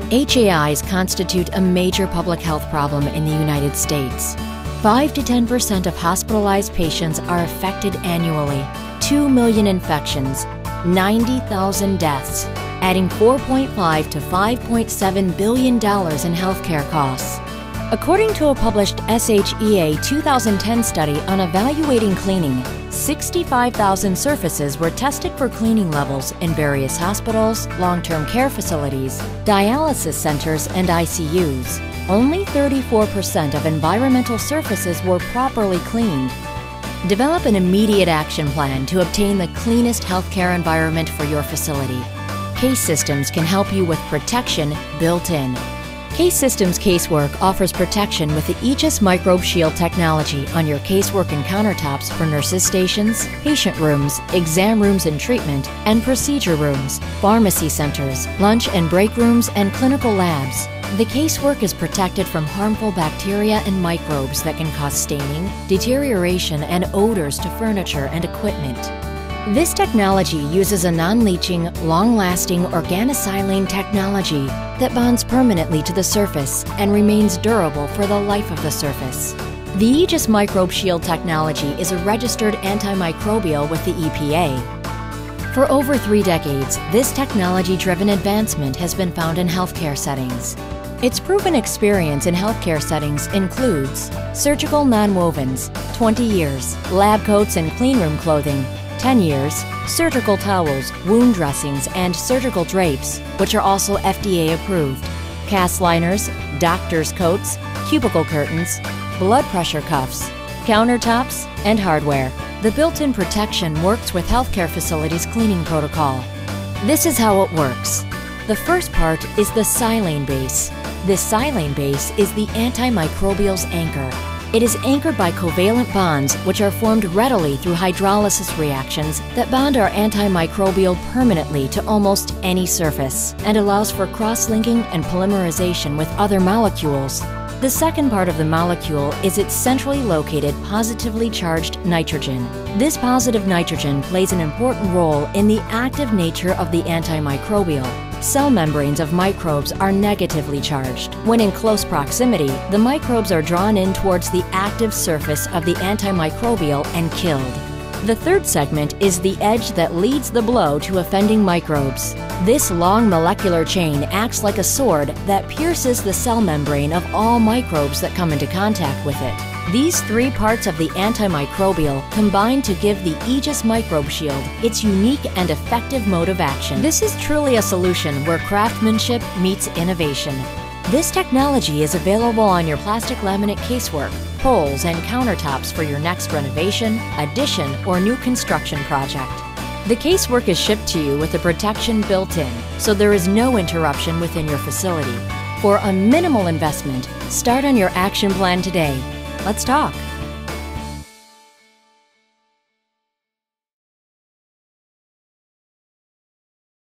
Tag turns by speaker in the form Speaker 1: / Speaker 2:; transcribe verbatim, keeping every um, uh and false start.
Speaker 1: H A Is constitute a major public health problem in the United States. five to ten percent of hospitalized patients are affected annually, two million infections, ninety thousand deaths, adding four point five to five point seven billion dollars in healthcare costs. According to a published S H E A two thousand ten study on evaluating cleaning, sixty-five thousand surfaces were tested for cleaning levels in various hospitals, long-term care facilities, dialysis centers, and I C Us. Only thirty-four percent of environmental surfaces were properly cleaned. Develop an immediate action plan to obtain the cleanest healthcare environment for your facility. Case Systems can help you with protection built in. Case Systems Casework offers protection with the AEGIS Microshield technology on your casework and countertops for nurses' stations, patient rooms, exam rooms and treatment, and procedure rooms, pharmacy centers, lunch and break rooms, and clinical labs. The casework is protected from harmful bacteria and microbes that can cause staining, deterioration, and odors to furniture and equipment. This technology uses a non-leaching, long-lasting organosilane technology that bonds permanently to the surface and remains durable for the life of the surface. The AEGIS Microshield technology is a registered antimicrobial with the E P A. For over three decades, this technology-driven advancement has been found in healthcare settings. Its proven experience in healthcare settings includes surgical nonwovens, twenty years, lab coats and cleanroom clothing, ten years, surgical towels, wound dressings, and surgical drapes, which are also F D A approved, cast liners, doctor's coats, cubicle curtains, blood pressure cuffs, countertops, and hardware. The built-in protection works with healthcare facilities' cleaning protocol. This is how it works. The first part is the silane base. This silane base is the antimicrobial's anchor. It is anchored by covalent bonds which are formed readily through hydrolysis reactions that bond our antimicrobial permanently to almost any surface and allows for cross-linking and polymerization with other molecules. The second part of the molecule is its centrally located positively charged nitrogen. This positive nitrogen plays an important role in the active nature of the antimicrobial. Cell membranes of microbes are negatively charged. When in close proximity, the microbes are drawn in towards the active surface of the antimicrobial and killed. The third segment is the edge that leads the blow to offending microbes. This long molecular chain acts like a sword that pierces the cell membrane of all microbes that come into contact with it. These three parts of the antimicrobial combine to give the AEGIS Microshield its unique and effective mode of action. This is truly a solution where craftsmanship meets innovation. This technology is available on your plastic laminate casework, poles, and countertops for your next renovation, addition, or new construction project. The casework is shipped to you with the protection built in, so there is no interruption within your facility. For a minimal investment, start on your action plan today. Let's talk.